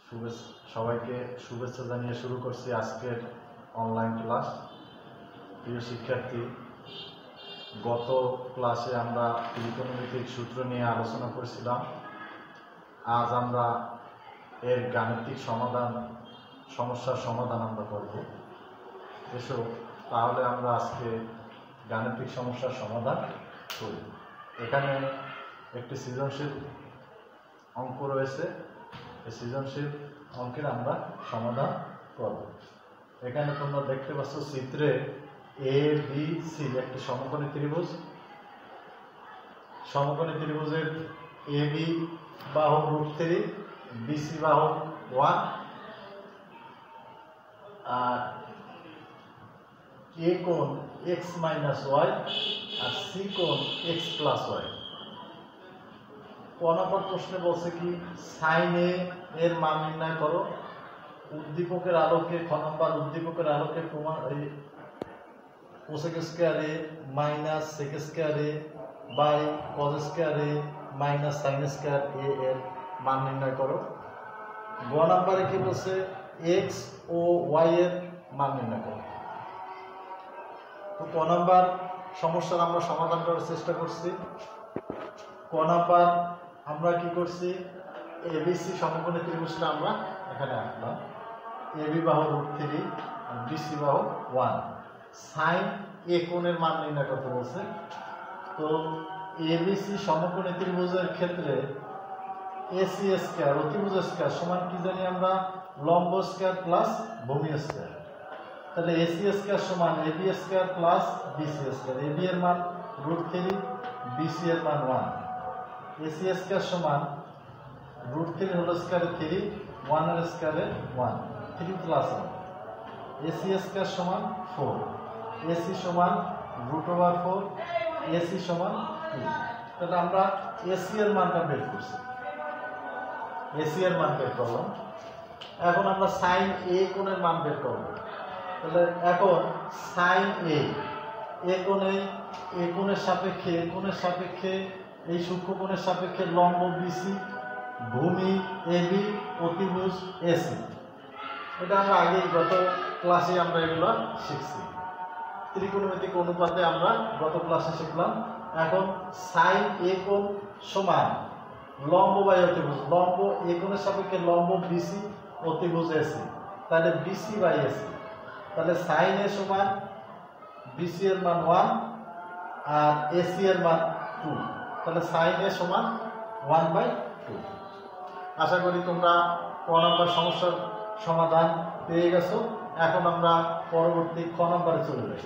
সবাইকে শুভেচ্ছা জানিয়ে শুরু করছি আজকের অনলাইন ক্লাস। প্রিয় শিক্ষার্থী, গত ক্লাসে আমরা ত্রিকোণমিতিক সূত্র নিয়ে আলোচনা করেছিলাম। আজ আমরা এর গাণিতিক সমস্যার সমাধান আমরা করব। এসো তাহলে আমরা আজকে গাণিতিক সমস্যার সমাধান করি। এখানে একটি সৃজনশীল অঙ্ক রয়েছে। এই সৃজনশীল অঙ্কের আমরা সমাধান করব। এখানে তোমরা দেখতে পাচ্ছ চিত্রে এ বি সি একটি সমকোণী ত্রিভুজ। সমকোণী ত্রিভুজের এ বি বাহু √3, বিসি বাহু 1 আর এ কোণ x - y আর সি কোণ x + y। ক নম্বর প্রশ্নে বলছে কি সাইন এ এর মান নির্ণয় করো। উদ্দীপকের আলোকে খ নম্বর উদ্দীপকের আলোকে প্রমাণ cosec square A minus sec square A by cos square A minus sine square A এর মান নির্ণয় করো। গ নম্বরে কি বলছে x ও y এর মান নির্ণয় করো। তো ক নম্বর সমস্যার আমরা সমাধান করার চেষ্টা করছি। ক নম্বর আমরা কি করছি, এবিসি সমকোণী ত্রিভুজটা আমরা এখানে আঁকলাম। এবি বাহু √3 আর বিসি বাহু 1। সাইন এ কোণের মান নির্ণয় করতে বলছে। তো এবিসি সমকোণী ত্রিভুজের ক্ষেত্রে এসি স্কয়ার অতিভুজ স্কয়ার সমান কি জানি আমরা লম্ব স্কয়ার প্লাস ভূমি স্কয়ার। তাহলে এসি স্কয়ার সমান AB square plus BC square. AB এর মান √3, বিসি এর মান 1। এসি স্কয়ার সমান √3 হোল স্কয়ারে 3, 1 এর স্কয়ারে 1, 3 + 1। এসি স্কয়ার সমান 4, এসি সমান √4, এসি সমান 2। তাহলে আমরা এসি এর মানটা বের করছি। এসি এর মান বের করলাম। এখন আমরা সাইন এ কোণের মান বের করব। তাহলে এখন সাইন এ কোণের সাপেক্ষে এই সূক্ষ্ম কোণের সাপেক্ষে লম্ব বিসি, ভূমি এবি, অতিভুজ এসি। এটা আমরা আগে গত ক্লাসে আমরা এগুলো শিখছি। ত্রিকোণমিতিক অনুপাতে আমরা গত ক্লাসে শিখলাম। এখন সাইন এ কোণ সমান লম্ব বাই অতিভুজ। লম্ব এ কোণের সাপেক্ষে লম্ব বিসি, অতিভুজ এসি। তাহলে বিসি বাই এসি। তাহলে সাইন এ সমান বিসি এর মান 1 আর এসি এর মান 2। তাহলে সাইন এ সমান 1/2। আশা করি তোমরা ক নম্বর সমস্যার সমাধান পেয়ে গেছো। এখন আমরা পরবর্তী খ নম্বরে চলে যাই।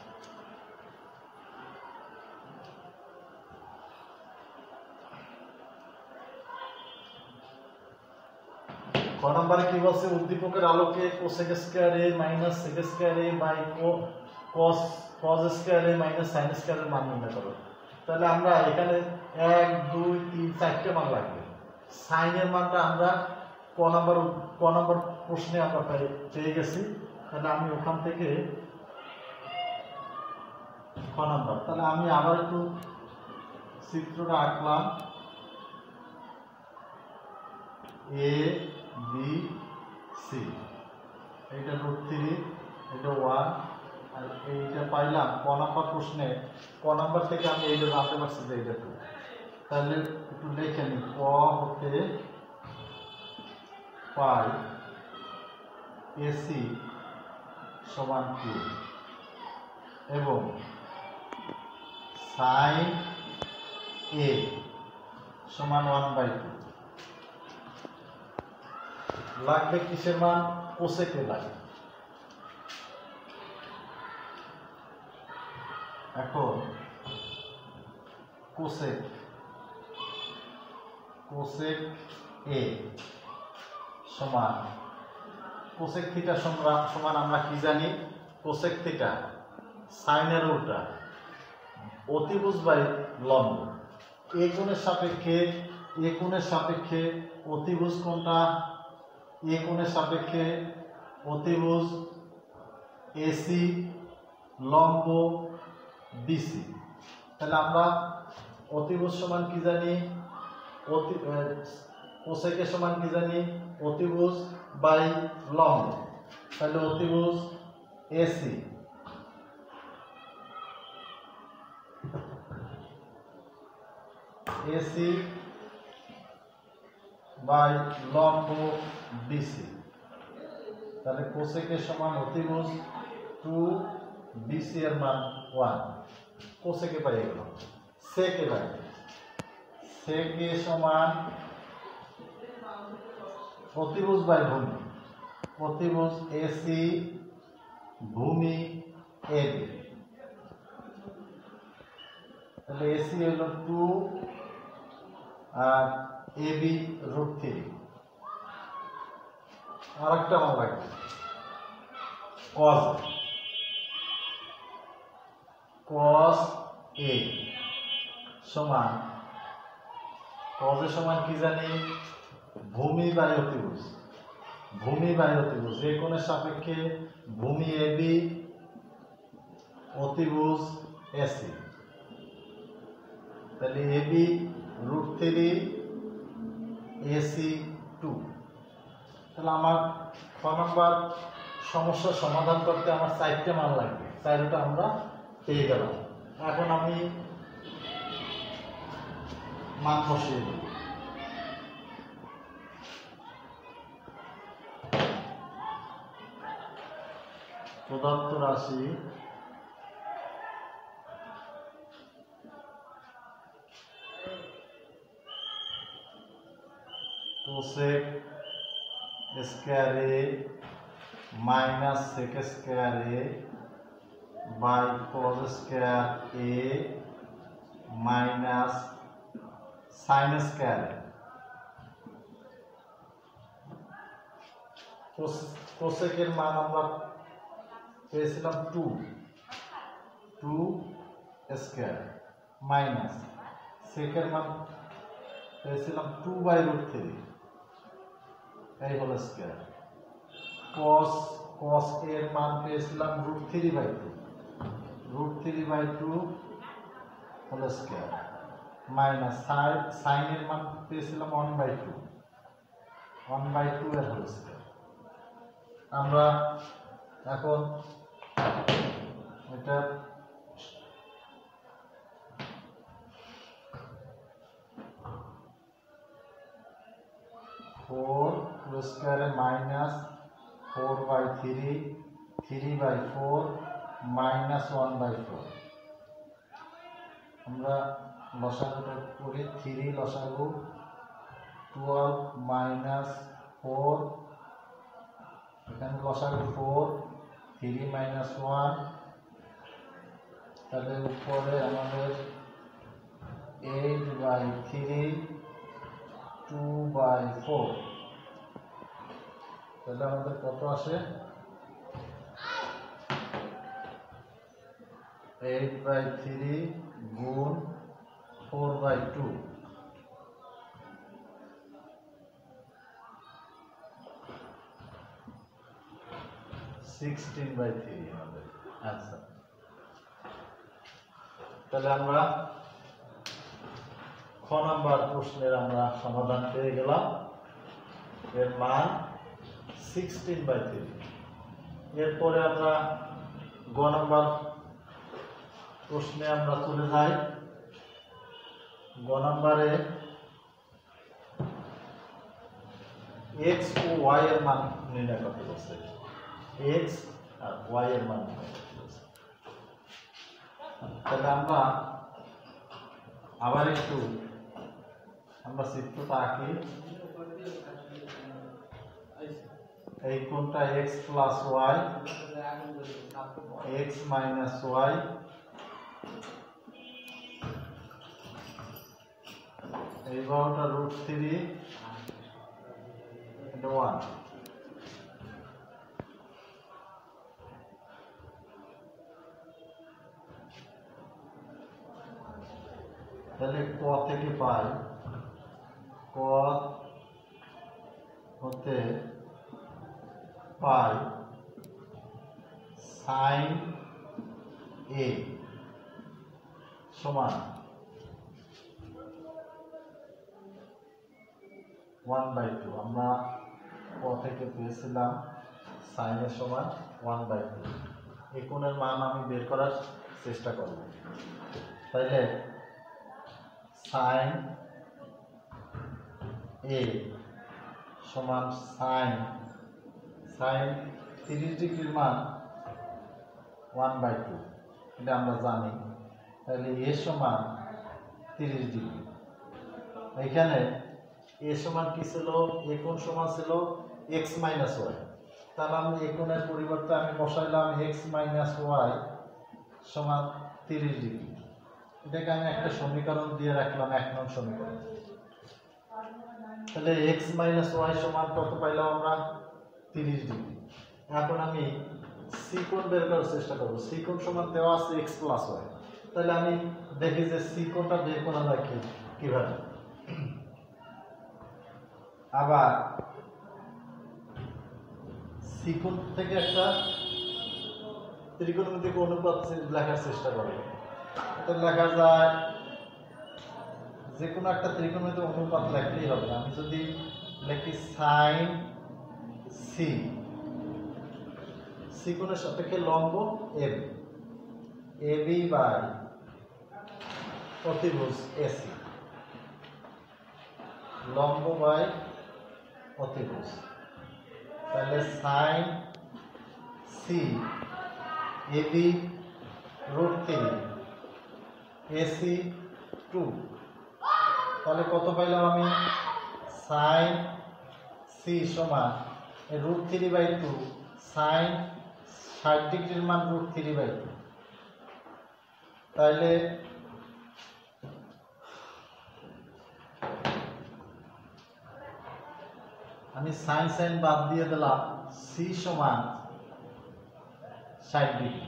খ নম্বরে কি বলছে, উদ্দীপকের আলোকে cosec square A minus sec square A by cos square A minus sine square এর মান নির্ণয় করো। তাহলে আমরা এখানে 1 2 3 4টে মান লাগবে। সাইনের মানটা আমরা ক নম্বর প্রশ্নে আমরা পেয়ে গেছি। তাহলে আমি ওখান থেকে খ নম্বর, তাহলে আমি আবার একটু চিত্রটা আঁকলাম। এ বি সি, এইটা √3, এটা 1 আর এইটা পাইলাম ক নম্বর প্রশ্নে। ক নম্বর থেকে আমি এইটা জানতে পারছি যে এইটা 2। তাহলে একটু লিখে নিই, ক হতে পাই এসি সমান 2 এবং সাইন এ সমান 1/2 লাগবে। কিসের মান? কোসেকে লাগবে। এখন কোসেক এ সমান কোসেক থিটা সমান আমরা কি জানি, কোসেক থিটা সাইনের উল্টা, অতিভুজ বাই লম্ব। এ কোণের সাপেক্ষে অতিভুজ কোণটা, এ কোণের সাপেক্ষে অতিভুজ এসি, লম্ব বিসি। তাহলে আমরা অতিভুজ সমান কি জানি, কোসেকের সমান কি জানি অতিভুজ বাই লম্ব, তাহলে অতিভুজ এসি এসি বাই লম্ব বিসি, তাহলে কোসেকের সমান অতিভুজ 2 বিসি এর মান 1, কোসেকে পাই গেল। সেকে পাই, সেকে সমান অতিভুজ বাই ভূমি, অতিভুজ এসি ভূমি এবি, তাহলে এসি হলো 2 আর এবি √3। আরেকটা মান লাগবে cos a সমান, cos a সমান কি জানি, ভূমি বাই অতিভুজ, ভূমি বাই অতিভুজ, যে কোণের সাপেক্ষে ভূমি এবি অতিভুজ এসি, তাহলে এবি √3 এসি 2। তাহলে আমার 6 নম্বর সমস্যার সমাধান করতে আমার 4টে মান লাগবে, 4টা আমরা পেয়ে গেলাম। এখন আমি মান বসিয়ে দেব। প্রদত্ত রাশি cosec square A minus sec square A by cos square A minus sine square A. কোসেকের মান আমরা পেয়েছিলাম 2 স্কয়ার মাইনাস সেকের মান পেয়েছিলাম 2/√3 এই হলো স্কয়ার, cos এর মান পেয়েছিলাম √3/2 হলো স্কয়ার মাইনাস সাইন এর মান পেয়েছিলাম 1/2 এর হলো স্কয়ার। আমরা এখন এটা স্কয়ারে মাইনাস 4/3 3/4 মাইনাস 1/4, আমরা লসাগুটা করি, 3 লসাগু 12 মাইনাস 4, এখানে লসাগু 4 3 মাইনাস 1, তাহলে উপরে আমাদের 8/3 2/4, তাহলে আমাদের কত আসে 8/3 গুণ 4/2, 16/3 আমাদের आंसर। তাহলে আমরা খ নাম্বার প্রশ্নের আমরা সমাধান পেয়ে গেলাম, এর মান 16/3। এরপরে আমরা গ নাম্বার প্রশ্নে আমরা চলে যাই। গ নাম্বারে x ও y এর মান নির্ণয় করতে বলছে, x আর y এর মান নির্ণয় করতে বলছে। তাহলে আমরা আবার একটু আমরা চিত্রটা আঁকি। এই কোণটা x plus y, x minus y, এই বাহুটা √3 এটা 1। তাহলে ক থেকে পাই, ক হতে পাই সাইন এ সমান 1/2। আমরা ক থেকে পেয়েছিলাম sin এর সমান 1/2। এই কোণের মান আমি বের করার চেষ্টা করব। তাহলে sin a সমান sin 30 ডিগ্রির মান 1/2, এটা আমরা জানি। তাহলে a সমান 30 ডিগ্রি। এখানে a সমান কি ছিল? a কোণ সমান ছিল x মাইনাস ওয়াই। তাহলে আমি এই কোণের পরিবর্তে আমি বসাইলাম x মাইনাস ওয়াই সমান 30 ডিগ্রি। এটাকে আমি একটা সমীকরণ দিয়ে রাখলাম, 1 নং সমীকরণ। তাহলে x মাইনাস ওয়াই সমান কত পাইলাম আমরা? 30 ডিগ্রি। এখন আমি c কোণ বের করার চেষ্টা করব। c কোণ সমান দেওয়া আছে x প্লাস ওয়াই। তাহলে আমি দেখি যে c কোণটা বের করা যায় কিভাবে। আবার c কোণ থেকে একটা ত্রিকোণমিতিক অনুপাত লেখার চেষ্টা করব। তো লেখা যায় যে কোনো একটা ত্রিকোণমিতিক অনুপাত লিখলেই হবে। আমি যদি লিখি sin c কোণের সাপেক্ষে লম্ব ab, ab বাই অতিভুজ ac, লম্ব বাই অতিভুজ। তাহলে sin c ab √3 ac 2। তাহলে কত পাইলাম আমি? sin c সমান √3/2 sin 60 ডিগ্রির মান √3/2। তাইলে আমি sin বাদ দিয়ে দিলাম, c সমান 60 ডিগ্রি।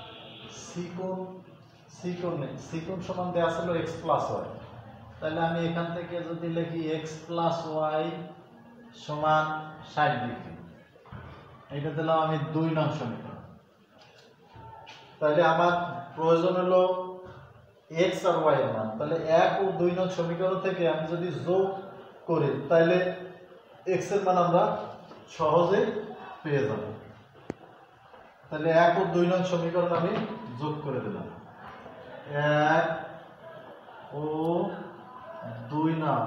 c কোণ সমান দেওয়া ছিল x প্লাস ওয়াই। তাহলে আমি এখান থেকে যদি লিখি x প্লাস ওয়াই সমান 60 ডিগ্রি, এটা দিলাম আমি 2 নং সমীকরণ। তাহলে আমার প্রয়োজন হলো x আর y এর মান। তাহলে 1 ও 2 নং সমীকরণ থেকে আমি যদি যোগ করি তাহলে x এর মান আমরা সহজেই পেয়ে যাব। তাহলে 1 ও 2 নং সমীকরণ আমি যোগ করে দিলাম। 1 ও 2 নং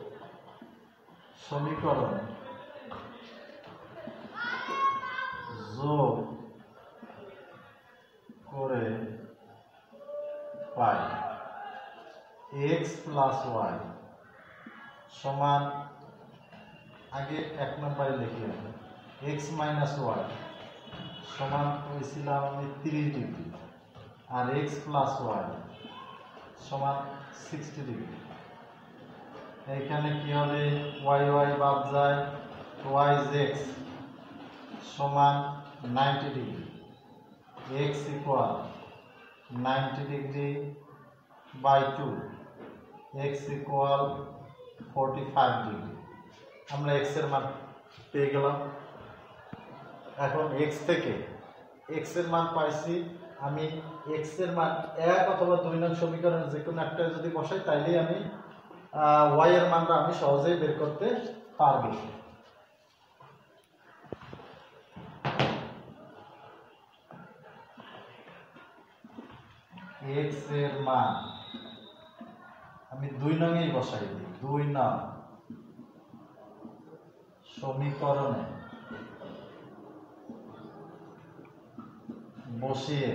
সমীকরণ যোগ করে পাই x প্লাস ওয়াই সমান, আগে 1 নম্বরে লিখলাম x মাইনাস ওয়াই সমান হয়েছিলাম আমি 30 ডিগ্রি, আর x প্লাস ওয়াই সমান 60 ডিগ্রি। এইখানে কি হবে? y বাদ যায়, y is x সমান 90 degree, x equal 90 degree by 2, x equal 45 degree. আমরা x এর মান পেয়ে গেলাম। এখন x থেকে x এর মান পাইছি, আমি x এর মান 1 অথবা 2 নং সমীকরণে যে কোনো একটা যদি বসাই তাইলেই আমি y এর মানটা আমি সহজেই বের করতে পারবো। x এর মান আমি 2 নংয়েই বসাই দিই। 2 নং সমীকরণে বসিয়ে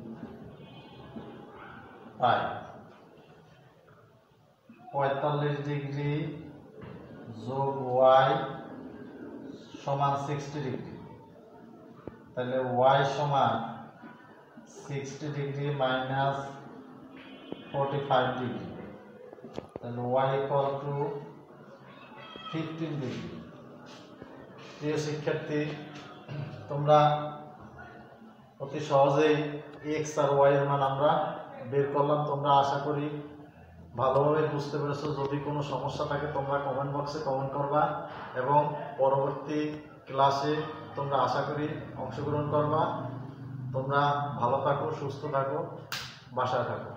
পাই 45 ডিগ্রি যোগ y সমান 60 ডিগ্রি। তাহলে y সমান 60 ডিগ্রি মাইনাস 45 ডিগ্রি। তাহলে y ইকুয়াল টু 15 ডিগ্রি। প্রিয় শিক্ষার্থী, তোমরা অতি সহজেই x আর y এর মান আমরা বের করলাম। তোমরা আশা করি ভালোভাবে বুঝতে পেরেছো। যদি কোনো সমস্যা থাকে তোমরা কমেন্ট বক্সে কমেন্ট করবা এবং পরবর্তী ক্লাসে তোমরা আশা করি অংশগ্রহণ করবা। তোমরা ভালো থাকো, সুস্থ থাকো, বাসায় থাকো।